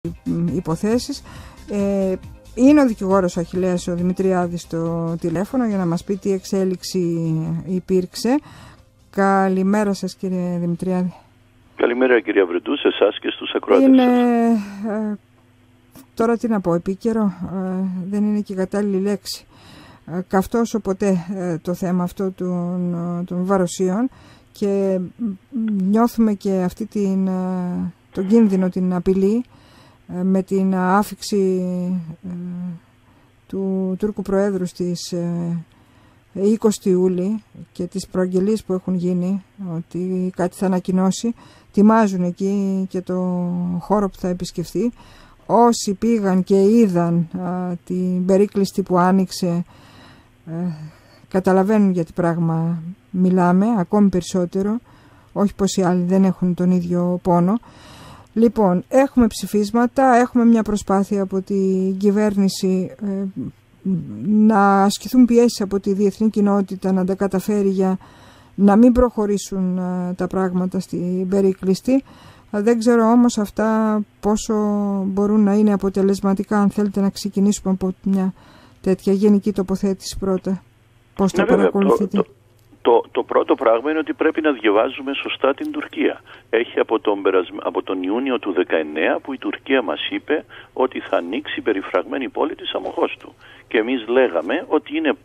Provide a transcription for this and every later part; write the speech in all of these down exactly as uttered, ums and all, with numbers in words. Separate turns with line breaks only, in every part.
υποθέσεις. Ε, είναι ο δικηγόρος ο Αχιλλέας ο Δημητριάδης στο τηλέφωνο για να μας πει τι εξέλιξη υπήρξε. Καλημέρα σας, κύριε Δημητριάδη.
Καλημέρα, κυρία Βρετού, σε εσάς και στους ακροατές
είναι,
σας.
Ε, τώρα τι να πω, επίκαιρο, ε, δεν είναι και η κατάλληλη λέξη. Ε, καυτό όσο ποτέ ε, το θέμα αυτό των, των βαροσίων, και νιώθουμε και αυτή την, ε, τον κίνδυνο, την απειλή ε, με την άφιξη ε, του Τούρκου Προέδρου στις ε, είκοσι Ιούλη και τις προαγγελίες που έχουν γίνει ότι κάτι θα ανακοινώσει. Τιμάζουν εκεί και το χώρο που θα επισκεφθεί. Όσοι πήγαν και είδαν α, την περίκλειστη που άνοιξε α, καταλαβαίνουν για τι πράγμα μιλάμε, ακόμη περισσότερο, όχι πως οι άλλοι δεν έχουν τον ίδιο πόνο. Λοιπόν, έχουμε ψηφίσματα, έχουμε μια προσπάθεια από την κυβέρνηση ε, να ασκηθούν πιέσεις από τη διεθνή κοινότητα να τα καταφέρει για να μην προχωρήσουν α, τα πράγματα στην περίκλειστη. Δεν ξέρω όμως αυτά πόσο μπορούν να είναι αποτελεσματικά, αν θέλετε να ξεκινήσουμε από μια τέτοια γενική τοποθέτηση πρώτα. Πώς το
ναι,
παρακολουθείτε?
Το, το, το, το πρώτο πράγμα είναι ότι πρέπει να διαβάζουμε σωστά την Τουρκία. Έχει από τον, από τον Ιούνιο του δεκαεννέα που η Τουρκία μας είπε ότι θα ανοίξει η περιφραγμένη πόλη της Αμοχώστου. Και εμείς λέγαμε ότι είναι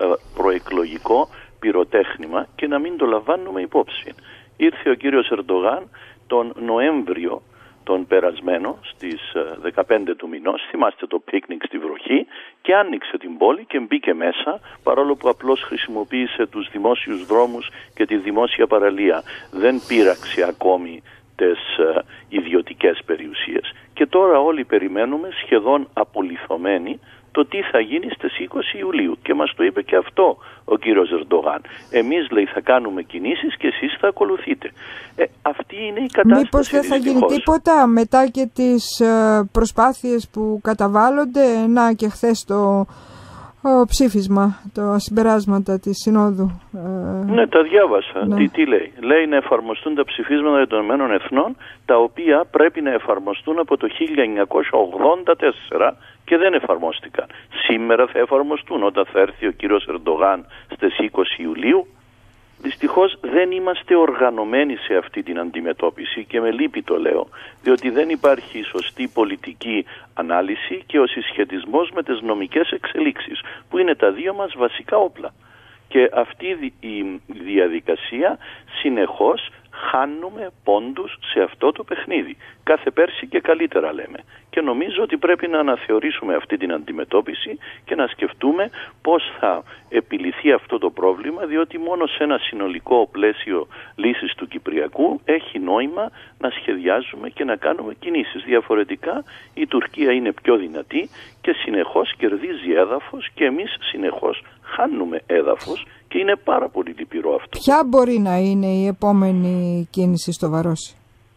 προεκλογικό πυροτέχνημα και να μην το λαμβάνουμε υπόψη. Ήρθε ο κύριος Ερντογάν τον Νοέμβριο τον περασμένο στις δεκαπέντε του μηνός, θυμάστε το πίκνικ στη βροχή, και άνοιξε την πόλη και μπήκε μέσα, παρόλο που απλώς χρησιμοποίησε τους δημόσιους δρόμους και τη δημόσια παραλία. Δεν πείραξε ακόμη τις uh, ιδιωτικές περιουσίες. Και τώρα όλοι περιμένουμε, σχεδόν απολιθωμένοι, το τι θα γίνει στις είκοσι Ιουλίου. Και μας το είπε και αυτό ο κύριος Ερντογάν. Εμείς, λέει, θα κάνουμε κινήσεις και εσείς θα ακολουθείτε. Ε, αυτή είναι η κατάσταση.
Μήπως δεν θα γίνει τίποτα μετά και τις ε, προσπάθειες που καταβάλλονται? Να, και χθες το ο, ψήφισμα, τα συμπεράσματα της Συνόδου. Ε,
ναι, τα διάβασα.
Ναι.
Τι, τι λέει. Λέει να εφαρμοστούν τα ψηφίσματα των Ηνωμένων Εθνών, τα οποία πρέπει να εφαρμοστούν από το χίλια εννιακόσια ογδόντα τέσσερα και δεν εφαρμόστηκαν. Σήμερα θα εφαρμοστούν όταν θα έρθει ο κύριος Ερντογάν στις είκοσι Ιουλίου. Δυστυχώς δεν είμαστε οργανωμένοι σε αυτή την αντιμετώπιση και με λύπη το λέω, διότι δεν υπάρχει σωστή πολιτική ανάλυση και ο συσχετισμός με τις νομικές εξελίξεις, που είναι τα δύο μας βασικά όπλα. Και αυτή η διαδικασία συνεχώς χάνουμε πόντους σε αυτό το παιχνίδι. Κάθε πέρσι και καλύτερα λέμε. Και νομίζω ότι πρέπει να αναθεωρήσουμε αυτή την αντιμετώπιση και να σκεφτούμε πώς θα επιληθεί αυτό το πρόβλημα, διότι μόνο σε ένα συνολικό πλαίσιο λύσης του Κυπριακού έχει νόημα να σχεδιάζουμε και να κάνουμε κινήσεις. Διαφορετικά η Τουρκία είναι πιο δυνατή και συνεχώς κερδίζει έδαφος και εμείς συνεχώς χάνουμε έδαφος και είναι πάρα πολύ λυπηρό αυτό.
Ποια μπορεί να είναι η επόμενη κίνηση στο Βαρόσι?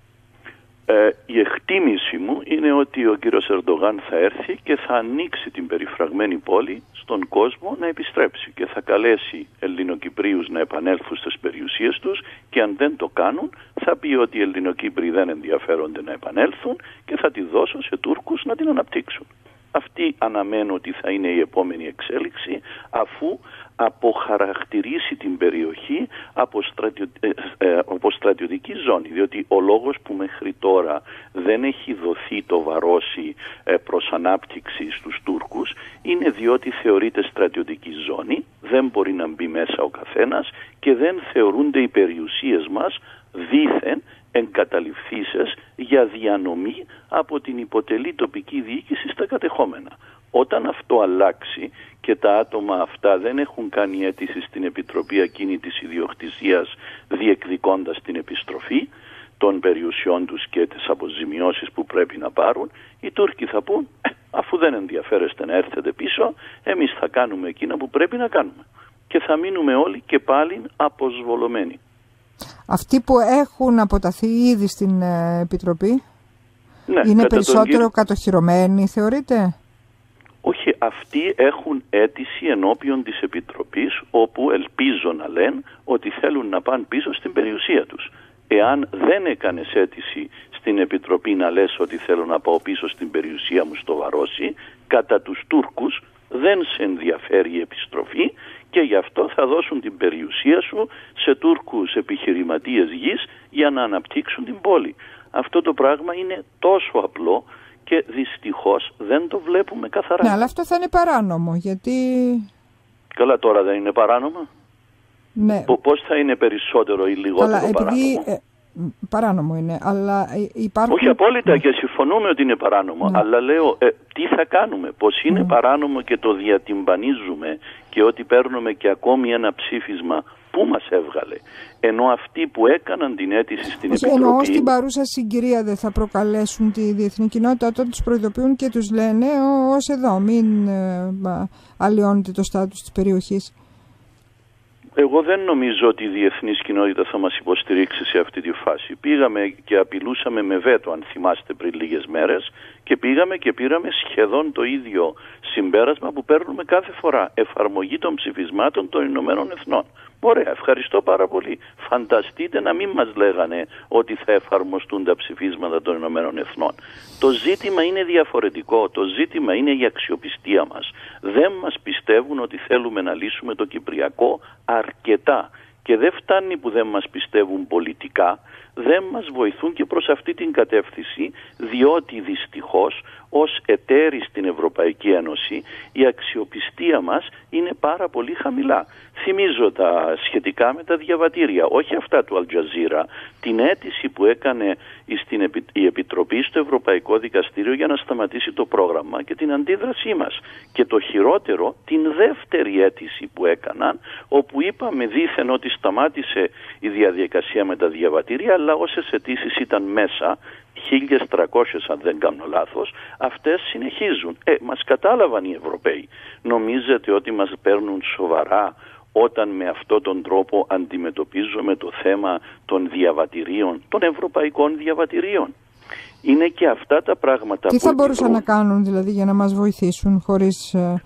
Ε, η εκτίμηση μου είναι ότι ο κύριος Ερντογάν θα έρθει και θα ανοίξει την περιφραγμένη πόλη στον κόσμο να επιστρέψει και θα καλέσει Ελληνοκυπρίους να επανέλθουν στις περιουσίες τους, και αν δεν το κάνουν θα πει ότι οι Ελληνοκύπροι δεν ενδιαφέρονται να επανέλθουν και θα τη δώσουν σε Τούρκους να την αναπτύξουν. Αυτή αναμένω ότι θα είναι η επόμενη εξέλιξη, αφού αποχαρακτηρίσει την περιοχή από, στρατιω... ε, ε, από στρατιωτική ζώνη, διότι ο λόγος που μέχρι τώρα δεν έχει δοθεί το Βαρόσι ε, προς ανάπτυξη στους Τούρκους είναι διότι θεωρείται στρατιωτική ζώνη, δεν μπορεί να μπει μέσα ο καθένας και δεν θεωρούνται οι περιουσίες μας δήθεν εγκαταλειφθήσεις για διανομή από την υποτελή τοπική διοίκηση στα κατεχόμενα. Όταν αυτό αλλάξει και τα άτομα αυτά δεν έχουν κάνει αίτηση στην Επιτροπή Ακίνητης Ιδιοκτησίας διεκδικώντας την επιστροφή των περιουσιών τους και τις αποζημιώσεις που πρέπει να πάρουν, οι Τούρκοι θα πούν, ε, αφού δεν ενδιαφέρεστε να έρθετε πίσω, εμείς θα κάνουμε εκείνα που πρέπει να κάνουμε. Και θα μείνουμε όλοι και πάλι αποσβολωμένοι.
Αυτοί που έχουν αποταθεί ήδη στην ε, Επιτροπή, ναι, είναι περισσότερο τον... κατοχυρωμένοι, θεωρείτε?
Όχι, αυτοί έχουν αίτηση ενώπιον της Επιτροπής, όπου ελπίζω να λένε ότι θέλουν να πάνε πίσω στην περιουσία τους. Εάν δεν έκανες αίτηση στην Επιτροπή να λες ότι θέλω να πάω πίσω στην περιουσία μου στο Βαρόσι. Κατά τους Τούρκους δεν σε ενδιαφέρει η επιστροφή και γι' αυτό θα δώσουν την περιουσία σου σε Τούρκους επιχειρηματίες γης για να αναπτύξουν την πόλη. Αυτό το πράγμα είναι τόσο απλό και δυστυχώς δεν το βλέπουμε καθαρά.
Ναι, αλλά αυτό θα είναι παράνομο, γιατί...
Καλά, τώρα δεν είναι παράνομο.
Ναι.
Πώς θα είναι περισσότερο ή λιγότερο
αλλά επειδή,
παράνομο.
Ε, παράνομο είναι, αλλά υπάρχουν...
Όχι απόλυτα και συμφωνούμε ότι είναι παράνομο, ναι. Αλλά λέω ε, τι θα κάνουμε, πως είναι ναι. παράνομο και το διατυμπανίζουμε και ότι παίρνουμε και ακόμη ένα ψήφισμα που μας έβγαλε. Ενώ αυτοί που έκαναν την αίτηση στην
Όχι,
Επιτροπή...
Εννοώ στην παρούσα συγκυρία δεν θα προκαλέσουν τη διεθνή κοινότητα όταν τους προειδοποιούν και τους λένε ως εδώ, μην ε, αλλοιώνετε το στάτους της περιοχής.
Εγώ δεν νομίζω ότι η διεθνής κοινότητα θα μας υποστηρίξει σε αυτή τη φάση. Πήγαμε και απειλούσαμε με βέτο, αν θυμάστε, πριν λίγες μέρες, και πήγαμε και πήραμε σχεδόν το ίδιο συμπέρασμα που παίρνουμε κάθε φορά. Εφαρμογή των ψηφισμάτων των Ηνωμένων Εθνών. Ωραία, ευχαριστώ πάρα πολύ. Φανταστείτε να μην μας λέγανε ότι θα εφαρμοστούν τα ψηφίσματα των Ηνωμένων Εθνών. Το ζήτημα είναι διαφορετικό. Το ζήτημα είναι η αξιοπιστία μας. Δεν μας πιστεύουν ότι θέλουμε να λύσουμε το Κυπριακό αρκετά. Και δεν φτάνει που δεν μας πιστεύουν πολιτικά, δεν μας βοηθούν και προς αυτή την κατεύθυνση, διότι δυστυχώς ως εταίροι στην Ευρωπαϊκή Ένωση η αξιοπιστία μας είναι πάρα πολύ χαμηλά. Θυμίζω τα σχετικά με τα διαβατήρια, όχι αυτά του Αλτζαζίρα, την αίτηση που έκανε στην η Επιτροπή στο Ευρωπαϊκό Δικαστήριο για να σταματήσει το πρόγραμμα και την αντίδρασή μας. Και το χειρότερο, την δεύτερη αίτηση που έκαναν, όπου είπαμε δήθεν ότι σταμάτησε η διαδικασία με τα διαβατήρια, αλλά όσες αιτήσεις ήταν μέσα, χίλιες τριακόσιες αν δεν κάνω λάθος, αυτές συνεχίζουν. Ε, μας κατάλαβαν οι Ευρωπαίοι. Νομίζετε ότι μας παίρνουν σοβαρά όταν με αυτόν τον τρόπο αντιμετωπίζουμε το θέμα των διαβατηρίων, των ευρωπαϊκών διαβατηρίων? Είναι και αυτά τα πράγματα.
Τι
που
θα μπορούσαν
προ...
να κάνουν δηλαδή για να μας βοηθήσουν χωρίς ε,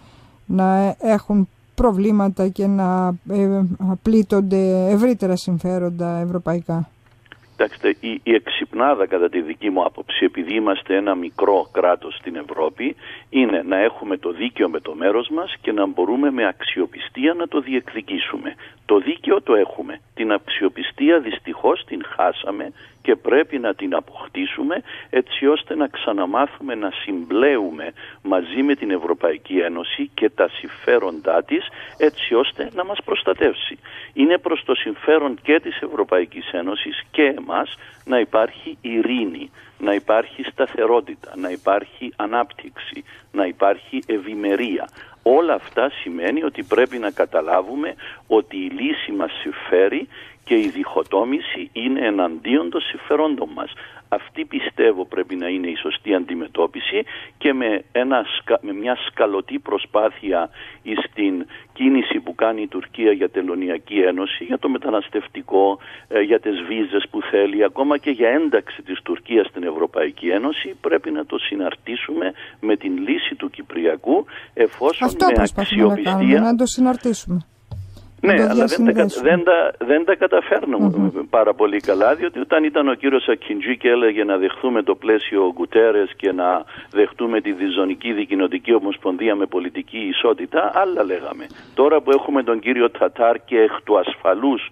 να έχουν προβλήματα και να ε, πλήττονται ευρύτερα συμφέροντα ευρωπαϊκά?
Κοιτάξτε, η, η εξυπνάδα κατά τη δική μου άποψη, επειδή είμαστε ένα μικρό κράτος στην Ευρώπη, είναι να έχουμε το δίκαιο με το μέρος μας και να μπορούμε με αξιοπιστία να το διεκδικήσουμε. Το δίκαιο το έχουμε. Την αξιοπιστία δυστυχώς την χάσαμε και πρέπει να την αποκτήσουμε έτσι ώστε να ξαναμάθουμε να συμπλέουμε μαζί με την Ευρωπαϊκή Ένωση και τα συμφέροντά της έτσι ώστε να μας προστατεύσει. Είναι προς το συμφέρον και της Ευρωπαϊκής Ένωσης και εμάς να υπάρχει ειρήνη, να υπάρχει σταθερότητα, να υπάρχει ανάπτυξη, να υπάρχει ευημερία. Όλα αυτά σημαίνει ότι πρέπει να καταλάβουμε ότι η λύση μας συμφέρει και η διχοτόμηση είναι εναντίον των συμφερόντων μας. Αυτή πιστεύω πρέπει να είναι η σωστή αντιμετώπιση και με, ένα, με μια σκαλωτή προσπάθεια στην κίνηση που κάνει η Τουρκία για τελωνειακή ένωση, για το μεταναστευτικό, για τις βίζες που θέλει, ακόμα και για ένταξη της Τουρκίας στην Ευρωπαϊκή Ένωση, πρέπει να το συναρτήσουμε με την λύση του Κυπριακού, εφόσον
αυτό
με αξιοπιστία...
να κάνουμε, να το συναρτήσουμε.
Ναι, αλλά δεν τα, δεν, τα, δεν τα καταφέρνουμε mm-hmm. πάρα πολύ καλά, διότι όταν ήταν ο κύριος Ακιντζή και έλεγε να δεχθούμε το πλαίσιο Γκουτέρες και να δεχτούμε τη διζωνική δικοινοτική ομοσπονδία με πολιτική ισότητα, άλλα λέγαμε. Τώρα που έχουμε τον κύριο Τατάρ και εκ του ασφαλούς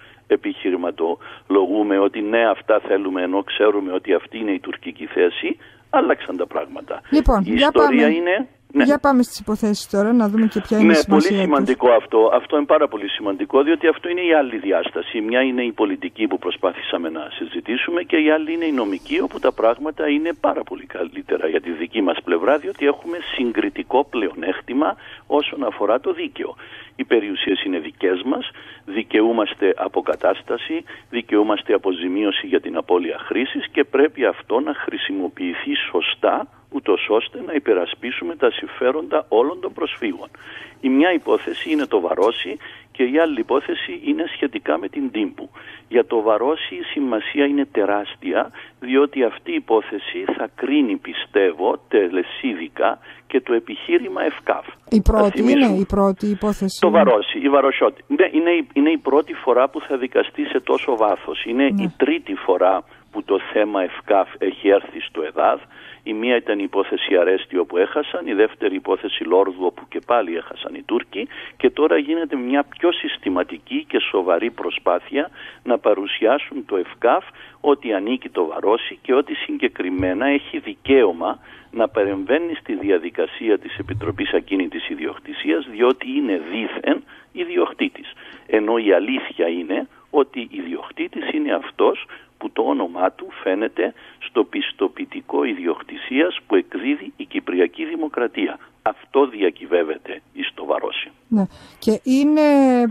επιχειρηματολογούμε ότι ναι, αυτά θέλουμε, ενώ ξέρουμε ότι αυτή είναι η τουρκική θέση, άλλαξαν τα πράγματα.
Λοιπόν,
η ιστορία
πάμε.
είναι... Ναι.
Για πάμε στις υποθέσεις τώρα, να δούμε και ποια είναι
ναι,
η σημασία.
Ναι, πολύ σημαντικό τους. αυτό. Αυτό είναι πάρα πολύ σημαντικό, διότι αυτό είναι η άλλη διάσταση. Μια είναι η πολιτική που προσπάθησαμε να συζητήσουμε και η άλλη είναι η νομική, όπου τα πράγματα είναι πάρα πολύ καλύτερα για τη δική μας πλευρά, διότι έχουμε συγκριτικό πλεονέκτημα όσον αφορά το δίκαιο. Οι περιουσίες είναι δικές μας, δικαιούμαστε αποκατάσταση, δικαιούμαστε αποζημίωση για την απώλεια χρήσης και πρέπει αυτό να χρησιμοποιηθεί σωστά, ούτως ώστε να υπερασπίσουμε τα συμφέροντα όλων των προσφύγων. Η μια υπόθεση είναι το Βαρόσι και η άλλη υπόθεση είναι σχετικά με την Τύμπου. Για το Βαρόσι η σημασία είναι τεράστια, διότι αυτή η υπόθεση θα κρίνει, πιστεύω, τελεσίδικα και το επιχείρημα ΕΦΚΑΦ.
Η πρώτη είναι η πρώτη υπόθεση.
Το Βαρόσι, η Βαροσιώτη. Ναι, είναι, είναι η πρώτη φορά που θα δικαστεί σε τόσο βάθος. Είναι ναι. η τρίτη φορά που το θέμα ΕΦΚΑΦ έχει έρθει στο ΕΔΑΔ. Η μία ήταν η υπόθεση Αρέστη όπου έχασαν, η δεύτερη υπόθεση Λόρδου όπου και πάλι έχασαν οι Τούρκοι, και τώρα γίνεται μια πιο συστηματική και σοβαρή προσπάθεια να παρουσιάσουν το ΕΦΚΑΦ ότι ανήκει το Βαρόσι και ότι συγκεκριμένα έχει δικαίωμα να παρεμβαίνει στη διαδικασία της Επιτροπής Ακίνητης Ιδιοκτησίας, διότι είναι δήθεν ιδιοκτήτης. Ενώ η αλήθεια είναι ότι ιδιοκτήτης είναι αυτός που το όνομά του φαίνεται στο πιστοποιητικό ιδιοκτησίας που εκδίδει η Κυπριακή Δημοκρατία. Αυτό διακυβεύεται στο Βαρόσι.
Ναι. Και είναι...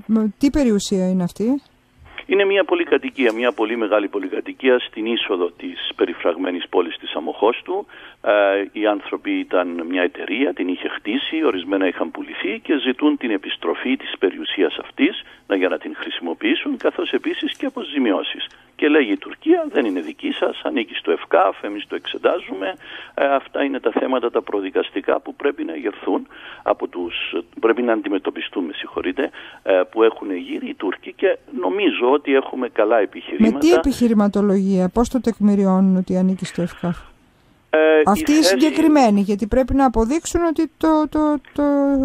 τι περιουσία είναι αυτή?
Είναι μια πολυκατοικία, μια πολύ μεγάλη πολυκατοικία στην είσοδο της περιφραγμένης πόλης της Αμοχώστου. Ε, οι άνθρωποι ήταν μια εταιρεία, την είχε χτίσει, ορισμένα είχαν πουληθεί και ζητούν την επιστροφή της περιουσίας αυτής για να την χρησιμοποιήσουν, καθώς επίσης και αποζημιώσεις. Και λέγει η Τουρκία, δεν είναι δική σας, ανήκει στο ΕΦΚΑΦ, εμείς το εξετάζουμε. Ε, αυτά είναι τα θέματα τα προδικαστικά που πρέπει να γερθούν από τους, πρέπει να αντιμετωπιστούν, με συγχωρείτε, ε, που έχουν γύρει οι Τούρκοι, και νομίζω ότι έχουμε καλά επιχειρήματα.
Με τι επιχειρηματολογία, πώς το τεκμηριώνουν ότι ανήκει στο ΕΦΚΑΦ?
Ε,
Αυτή η, η συγκεκριμένη, γιατί πρέπει να αποδείξουν ότι το, το, το,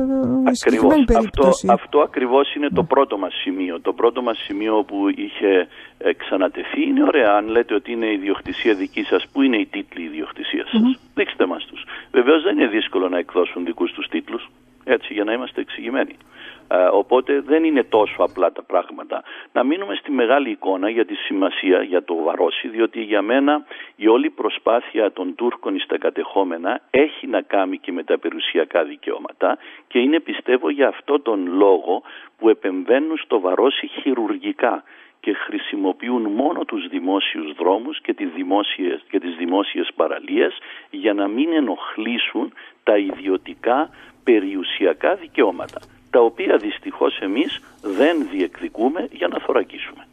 η συγκεκριμένη περίπτωση.
Αυτό, αυτό ακριβώς είναι το πρώτο μας σημείο. Το πρώτο μας σημείο που είχε ε, ξανατεθεί είναι, ωραία, αν λέτε ότι είναι ιδιοκτησία δική σας, πού είναι οι τίτλοι ιδιοκτησίας σας? Mm-hmm. Δείξτε μας τους. Βεβαίως δεν είναι δύσκολο να εκδώσουν δικούς τους τίτλους, έτσι, για να είμαστε εξηγημένοι. Ε, οπότε δεν είναι τόσο απλά τα πράγματα. Να μείνουμε στη μεγάλη εικόνα για τη σημασία για το Βαρόσι, διότι για μένα η όλη προσπάθεια των Τούρκων στα κατεχόμενα έχει να κάνει και με τα περιουσιακά δικαιώματα, και είναι, πιστεύω, για αυτό τον λόγο που επεμβαίνουν στο Βαρόσι χειρουργικά και χρησιμοποιούν μόνο τους δημόσιους δρόμους και τις δημόσιες, και τις δημόσιες παραλίες για να μην ενοχλήσουν τα ιδιωτικά περιουσιακά δικαιώματα, τα οποία δυστυχώς εμείς δεν διεκδικούμε για να θωρακίσουμε.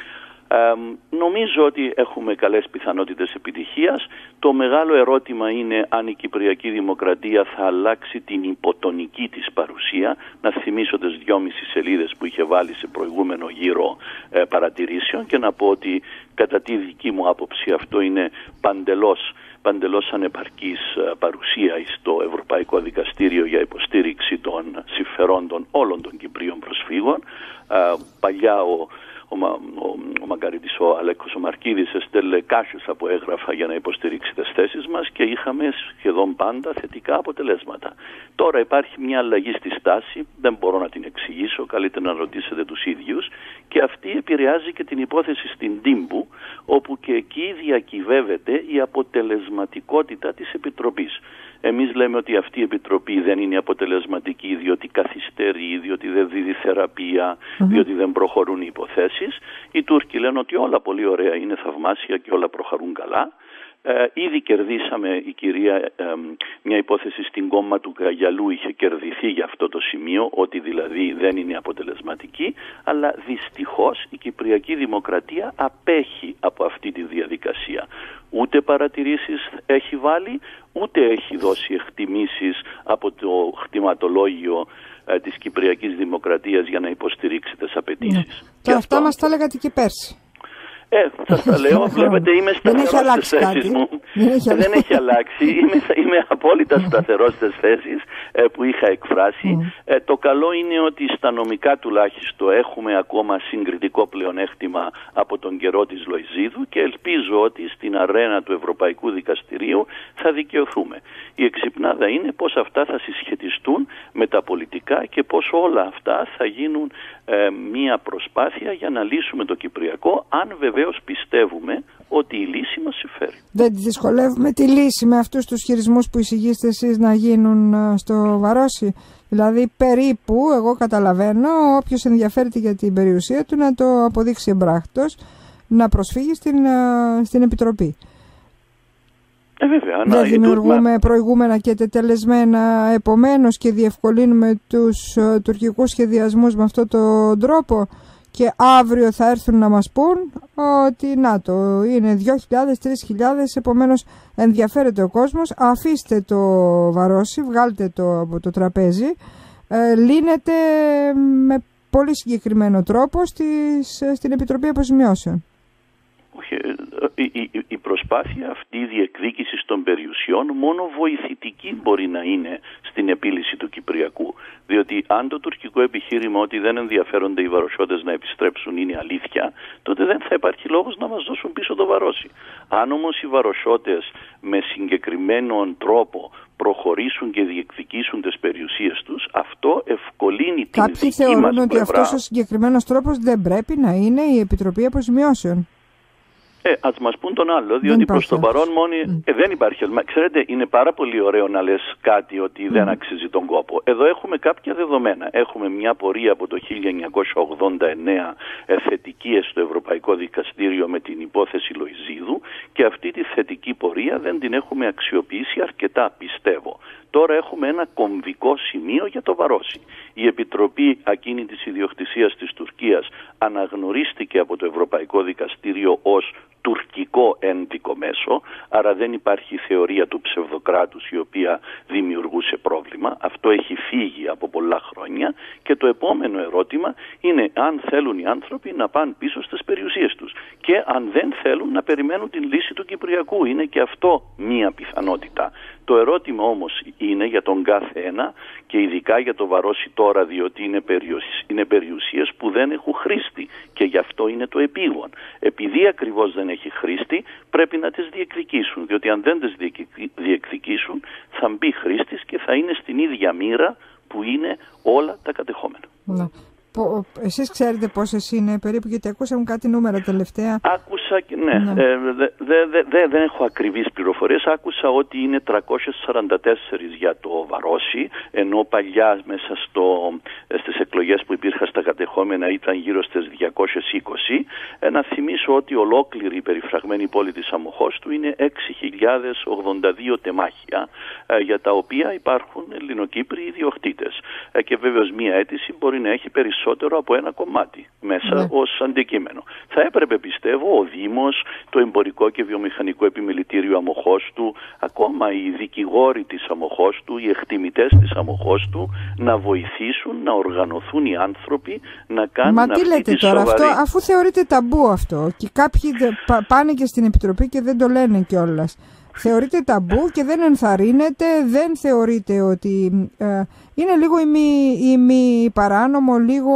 Ε, νομίζω ότι έχουμε καλές πιθανότητες επιτυχίας. Το μεγάλο ερώτημα είναι αν η Κυπριακή Δημοκρατία θα αλλάξει την υποτονική της παρουσία. Να θυμίσω τις δυόμιση σελίδες που είχε βάλει σε προηγούμενο γύρο ε, παρατηρήσεων, και να πω ότι κατά τη δική μου άποψη αυτό είναι παντελώς παντελώς ανεπαρκής παρουσία στο Ευρωπαϊκό Δικαστήριο για υποστήριξη των συμφερόντων όλων των Κυπρίων προσφύγων. Παλιά ο Ο, ο, ο Μαγκαρίτης, ο Αλέκος ο Μαρκίδης έστελε κάσες από έγγραφα για να υποστηρίξει τις θέσεις μας και είχαμε σχεδόν πάντα θετικά αποτελέσματα. Τώρα υπάρχει μια αλλαγή στη στάση, δεν μπορώ να την εξηγήσω, καλύτερα να ρωτήσετε τους ίδιους, και αυτή επηρεάζει και την υπόθεση στην Τύμπου, όπου και εκεί διακυβεύεται η αποτελεσματικότητα της Επιτροπής. Εμείς λέμε ότι αυτή η Επιτροπή δεν είναι αποτελεσματική διότι καθυστερεί, διότι δεν δίδει θεραπεία, mm-hmm. διότι δεν προχωρούν οι υποθέσεις. Οι Τούρκοι λένε ότι όλα πολύ ωραία, είναι θαυμάσια και όλα προχωρούν καλά. Ε, ήδη κερδίσαμε, η κυρία, ε, μια υπόθεση στην κόμμα του Καγιαλού είχε κερδιθεί για αυτό το σημείο, ότι δηλαδή δεν είναι αποτελεσματική, αλλά δυστυχώς η Κυπριακή Δημοκρατία απέχει από αυτή τη διαδικασία. Ούτε παρατηρήσεις έχει βάλει, ούτε έχει δώσει εκτιμήσεις από το χτιματολόγιο ε, της Κυπριακής Δημοκρατίας για να υποστηρίξει τις απαιτήσεις. Ναι.
Και, και αυτά αυτό... μας τα έλεγατε και πέρσι.
Ε, σας τα λέω, βλέπετε, είμαι σταθερός στις θέσεις μου. Δεν έχει, Δεν έχει αλλάξει. Είμαι, είμαι απόλυτα σταθερός στις θέσεις ε, που είχα εκφράσει. Mm. Ε, το καλό είναι ότι στα νομικά τουλάχιστον έχουμε ακόμα συγκριτικό πλεονέκτημα από τον καιρό της Λοϊζίδου, και ελπίζω ότι στην αρένα του Ευρωπαϊκού Δικαστηρίου θα δικαιωθούμε. Η εξυπνάδα είναι πώς αυτά θα συσχετιστούν με τα πολιτικά και πώς όλα αυτά θα γίνουν ε, μία προσπάθεια για να λύσουμε το Κυπριακό, αν βεβαίως πιστεύουμε ότι η λύση μας συμφέρει.
Δεν τη δυσκολεύουμε τη λύση με αυτούς τους χειρισμούς που εισηγείστε εσείς να γίνουν στο Βαρόσι? Δηλαδή περίπου, εγώ καταλαβαίνω, όποιος ενδιαφέρεται για την περιουσία του να το αποδείξει εμπράκτος, να προσφύγει στην, στην Επιτροπή.
Ε, βέβαια,
δεν δημιουργούμε μα... προηγούμενα και τετελεσμένα, επομένως, και διευκολύνουμε τους uh, τουρκικούς σχεδιασμούς με αυτόν τον τρόπο, και αύριο θα έρθουν να μας πούν ότι να το είναι δύο χιλιάδες, τρεις χιλιάδες, επομένως ενδιαφέρεται ο κόσμος, αφήστε το Βαρόσι, βγάλτε το από το τραπέζι, ε, λύνεται με πολύ συγκεκριμένο τρόπο στις, στην Επιτροπή Αποζημιώσεων.
Όχι, η, η, η προσπάθεια αυτή διεκδίκησης των περιουσιών μόνο βοηθητική μπορεί να είναι στην επίλυση του Κυπριακού. Διότι αν το τουρκικό επιχείρημα ότι δεν ενδιαφέρονται οι Βαροσιώτες να επιστρέψουν είναι αλήθεια, τότε δεν θα υπάρχει λόγος να μας δώσουν πίσω το Βαρόσι. Αν όμως οι Βαροσιώτες με συγκεκριμένον τρόπο προχωρήσουν και διεκδικήσουν τις περιουσίες τους, αυτό ευκολύνει την
Κάποιοι
δική
θεωρούν
μας
ότι
πλευρά.
αυτός ο συγκεκριμένος τρόπος δεν πρέπει να είναι η Επιτροπή Αποζημιώσεων.
Ε, ας μας πούν τον άλλο, διότι προς το παρόν μόνοι mm. ε, δεν υπάρχει. Μα, ξέρετε, είναι πάρα πολύ ωραίο να λες κάτι ότι mm. δεν αξίζει τον κόπο. Εδώ έχουμε κάποια δεδομένα. Έχουμε μια πορεία από το χίλια εννιακόσια ογδόντα εννέα ε, θετική στο Ευρωπαϊκό Δικαστήριο με την υπόθεση Λοϊζίδου και αυτή τη θετική πορεία δεν την έχουμε αξιοποιήσει αρκετά, πιστεύω. Τώρα έχουμε ένα κομβικό σημείο για το Βαρόσι. Η Επιτροπή Ακίνητης Ιδιοκτησίας της Τουρκίας αναγνωρίστηκε από το Ευρωπαϊκό Δικαστήριο ως τουρκικό ένδικο μέσο, άρα δεν υπάρχει θεωρία του ψευδοκράτους η οποία δημιουργούσε πρόβλημα. Αυτό έχει φύγει από πολλά χρόνια και το επόμενο ερώτημα είναι αν θέλουν οι άνθρωποι να πάνε πίσω στις περιουσίες τους και αν δεν θέλουν να περιμένουν την λύση του Κυπριακού. Είναι και αυτό μία πιθανότητα. Το ερώτημα όμως είναι για τον κάθε ένα και ειδικά για το Βαρόσι τώρα, διότι είναι, περιουσίες, είναι περιουσίες που δεν έχουν χρήστη και γι' αυτό είναι το επίγον. Επειδή ακριβώς δεν έχει χρήστη πρέπει να τις διεκδικήσουν, διότι αν δεν τις διεκδικήσουν θα μπει χρήστης και θα είναι στην ίδια μοίρα που είναι όλα τα κατεχόμενα.
Να. Εσείς ξέρετε πόσες είναι περίπου, γιατί ακούσαμε κάτι νούμερα τελευταία.
Άκουσα, ναι, ναι. Ε, δε, δε, δε, δε, δεν έχω ακριβείς πληροφορίες. Άκουσα ότι είναι τριακόσιες σαράντα τέσσερα για το Βαρόσι, ενώ παλιά μέσα στο, στις εκλογές που υπήρχαν στα κατεχόμενα ήταν γύρω στις διακόσιες είκοσι. Ε, να θυμίσω ότι ολόκληρη η περιφραγμένη πόλη της Αμοχώστου είναι έξι χιλιάδες ογδόντα δύο τεμάχια, ε, για τα οποία υπάρχουν Ελληνοκύπριοι ιδιοκτήτες. Ε, και βέβαιως μία αίτηση μπορεί να έχει περισσότερο από ένα κομμάτι μέσα ναι. ως αντικείμενο. Θα έπρεπε, πιστεύω, ο Δήμος, το Εμπορικό και Βιομηχανικό Επιμελητήριο Αμοχώστου, ακόμα οι δικηγόροι της Αμοχώστου, οι εκτιμητές της Αμοχώστου, να βοηθήσουν, να οργανωθούν οι άνθρωποι να κάνουν
Μα
αυτή
τι λέτε
τη
τώρα,
σοβαρή...
αυτό, αφού θεωρείται ταμπού αυτό και κάποιοι πα, πάνε και στην Επιτροπή και δεν το λένε κιόλας. Θεωρείται ταμπού και δεν ενθαρρύνεται, δεν θεωρείται ότι ε, είναι λίγο ημι παράνομο, λίγο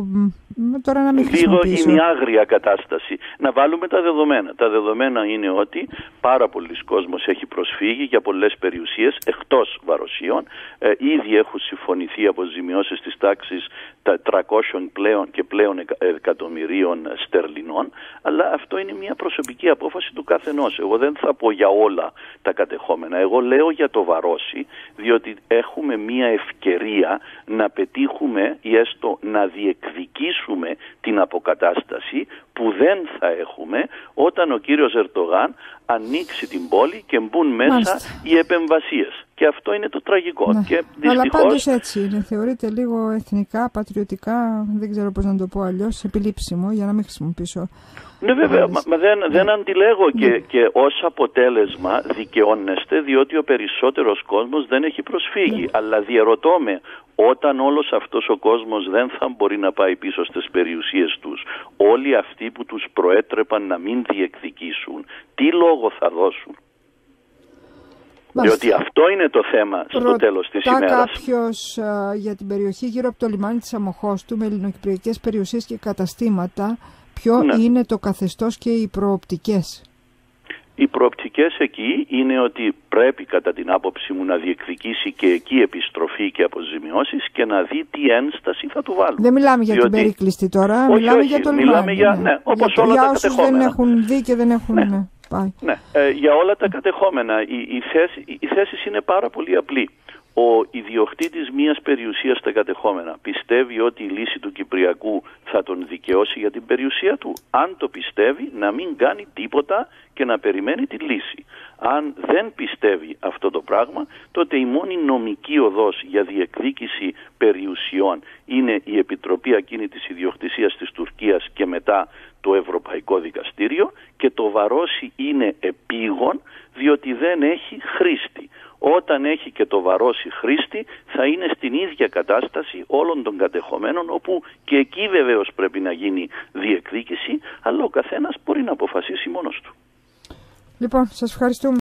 τώρα να μην χρησιμοποιήσω.
Λίγο ημιάγρια κατάσταση. Να βάλουμε τα δεδομένα. Τα δεδομένα είναι ότι πάρα πολλοί κόσμος έχει προσφύγει για πολλές περιουσίες εκτός Βαροσίων. Ε, ήδη έχουν συμφωνηθεί αποζημιώσεις της τάξης τα τριακόσια πλέον και πλέον εκατομμυρίων στερλινών, αλλά αυτό είναι μια προσωπική απόφαση του καθενός. Εγώ δεν θα πω για όλα τα κατεχόμενα. Εγώ λέω για το Βαρόσι, διότι έχουμε μια ευκαιρία να πετύχουμε ή έστω να διεκδικήσουμε την αποκατάσταση που δεν θα έχουμε όταν ο κύριος Ερντογάν ανοίξει την πόλη και μπουν μέσα Μάλιστα. οι επεμβασίες. Και αυτό είναι το τραγικό.
Ναι.
Και δυστυχώς...
Αλλά πάντως έτσι είναι. Θεωρείται λίγο εθνικά, πατριωτικά, δεν ξέρω πώς να το πω αλλιώς, επιλήψιμο, για να μην χρησιμοποιήσω.
Ναι, βέβαια, μα, μα δεν, δεν αντιλέγω και, ναι. και ως αποτέλεσμα δικαιώνεστε, διότι ο περισσότερος κόσμος δεν έχει προσφύγει. Ναι. Αλλά διαρωτώ με, όταν όλος αυτός ο κόσμος δεν θα μπορεί να πάει πίσω στις περιουσίες τους, όλοι αυτοί που τους προέτρεπαν να μην διεκδικήσουν, τι λόγο θα δώσουν? Διότι αυτό είναι το θέμα στο Ρωτά τέλος της ημέρας.
Ρωτά κάποιος uh, για την περιοχή γύρω από το λιμάνι της Αμοχώστου με ελληνοκυπριακές περιουσίες και καταστήματα, ποιο ναι. είναι το καθεστώς και οι προοπτικές?
Οι προοπτικές εκεί είναι ότι πρέπει κατά την άποψή μου να διεκδικήσει και εκεί επιστροφή και αποζημιώσεις και να δει τι ένσταση θα του βάλουν.
Δεν μιλάμε για
Διότι...
την περίκλειστη τώρα,
όχι,
μιλάμε
όχι,
για το
μιλάμε
λιμάνι.
Για,
ναι.
ναι, όπως
για,
όλα
για
τα
όσους
κατεχόμενα.
δεν έχουν δει και δεν έχουν...
Ναι.
Ναι. Πάει.
Ναι. Ε, για όλα τα κατεχόμενα η, η, θέση, η θέση είναι πάρα πολύ απλή. Ο ιδιοκτήτης μιας περιουσίας στα κατεχόμενα πιστεύει ότι η λύση του Κυπριακού θα τον δικαιώσει για την περιουσία του. Αν το πιστεύει, να μην κάνει τίποτα και να περιμένει τη λύση. Αν δεν πιστεύει αυτό το πράγμα, τότε η μόνη νομική οδός για διεκδίκηση περιουσιών είναι η Επιτροπή Ακίνητης Ιδιοκτησίας της Τουρκίας και μετά το Ευρωπαϊκό Δικαστήριο, και το Βαρόσι είναι επίγον διότι δεν έχει χρήστη. Όταν έχει και το Βαρόσι χρήστη θα είναι στην ίδια κατάσταση όλων των κατεχομένων, όπου και εκεί βεβαίως πρέπει να γίνει διεκδίκηση, αλλά ο καθένας μπορεί να αποφασίσει μόνος του.
Λοιπόν, σας ευχαριστούμε.